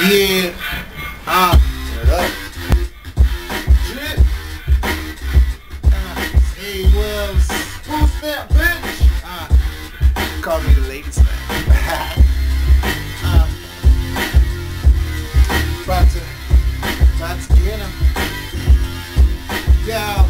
Yeah. Turn it up. Shit. Hey, Wells. Who's that, bitch? Call me the latest man. About to get him. Yeah.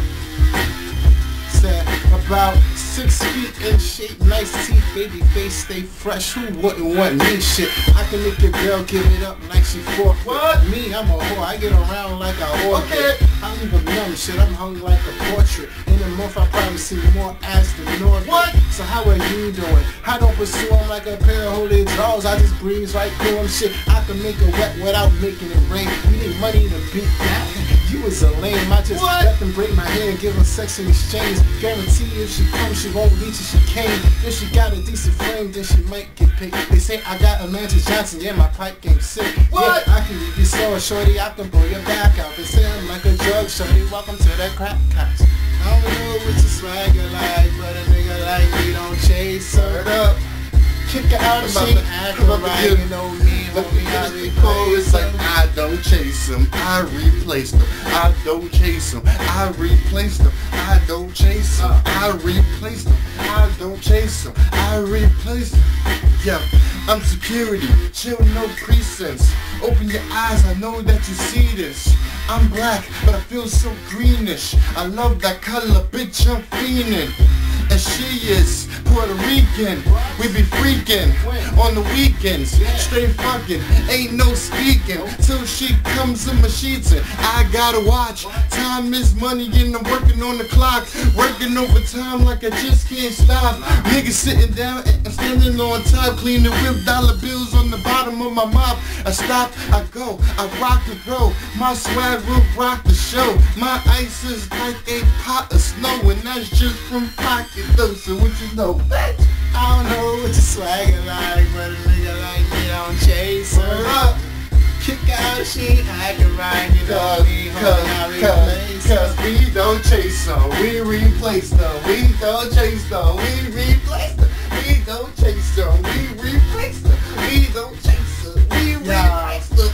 Said about 6 feet in shape, nice teeth, baby face, stay fresh. Who wouldn't want me? Shit, I can make your girl give it up like she forfeit. What? Me, I'm a whore. I get around like a orbit. Okay. I leave a numb shit. I'm hung like a portrait. In a month, I probably see more ass than North. What? So how are you doing? I don't pursue them like a pair of holy draws. I just breeze right through them. Shit, I can make it wet without making it rain. You need money to beat that. You was a lame. I just let them break my hair and give them sex in exchange. Guarantee if she comes, she won't leech if she came. If she got a decent frame, then she might get paid. They say I got a Mantis Johnson, yeah, my pipe game sick. What? Yeah, I can leave you sore, shorty, I can blow your back out. They say I'm like a drug shorty, welcome to the crack house. I don't know what your swagger like, but a nigga like me don't chase her. Turn it up. Kick her out and she act right, you know me, homie, I It's replace like her. I don't chase them, I replace them. I don't chase them, I replace them. I don't chase them, I replace them. I don't chase them, I replace them. Yeah, I'm security, chill, no presence. Open your eyes, I know that you see this. I'm black, but I feel so greenish. I love that color, bitch, I'm fiending. And she is Puerto Rican. We be freaking on the weekends. Straight fucking, ain't no speaking. Till she comes in my sheets and I gotta watch. Time is money and I'm working on the clock. Working overtime like I just can't stop. Niggas sitting down and I'm standing on top. Cleaning with dollar bills on the bottom of my mop. I stop, I go, I rock and roll. My swag will rock the show. My ice is like a pot of snow. And that's just from pocket. So what you know, bitch? I don't know what your swagger like, but a nigga like me don't chase her. Kick out, she ain't acting right, you know me, homie, I replace her. Cause we don't chase them, we replace them. We don't chase them, we replace them. We don't chase them, we replace them. We don't chase them, we replace them.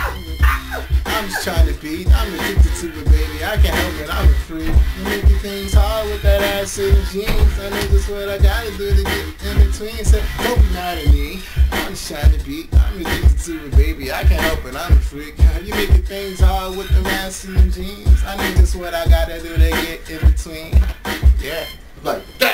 I'm just trying to beat, I'm addicted to it, baby, I can't help it, I'm a freak. You making things hard with that ass in jeans. I know just what I gotta do to get in between. So don't be mad at me, I'm just trying to beat. I'm addicted to it, baby, I can't help it, I'm a freak. You making things hard with the ass in jeans. I know just what I gotta do to get in between. Yeah, Like that.